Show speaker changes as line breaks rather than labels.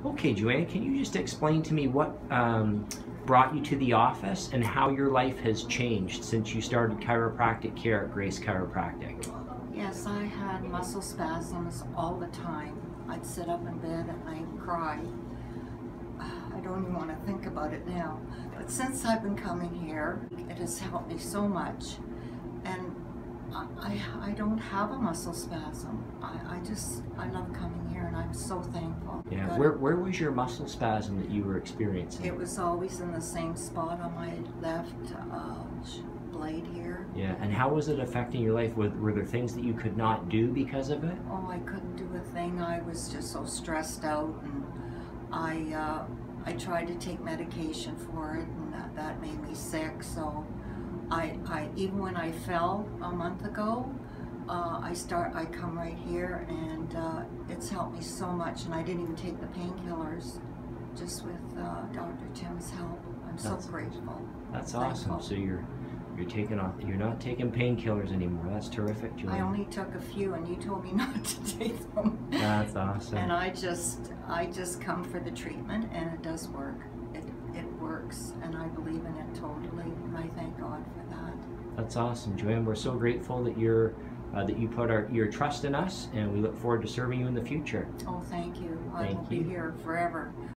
Okay, Joann, can you just explain to me what brought you to the office and how your life has changed since you started chiropractic care at Grace Chiropractic?
Yes, I had muscle spasms all the time. I'd sit up in bed at night and cry. I don't even want to think about it now. But since I've been coming here, it has helped me so much. And I don't have a muscle spasm. I love coming here, and I'm so thankful.
Yeah, where was your muscle spasm that you were experiencing?
It was always in the same spot on my left blade here.
Yeah, and how was it affecting your life? Were there things that you could not do because of it?
Oh, I couldn't do a thing. I was just so stressed out, and I tried to take medication for it, and that made me sick. So I even when I fell a month ago, I come right here, and it's helped me so much. And I didn't even take the painkillers, just with Dr. Tim's help. I'm so grateful.
That's awesome. So you're not taking painkillers anymore. That's terrific, Joann.
I only took a few, and you told me not to take them.
That's awesome.
And I just come for the treatment, and it does work. It works, and I believe in it totally, and I thank God for that.
That's awesome, Joann. We're so grateful that that you put your trust in us, and we look forward to serving you in the future.
Oh, thank you. I will
Thank
be
you.
here forever.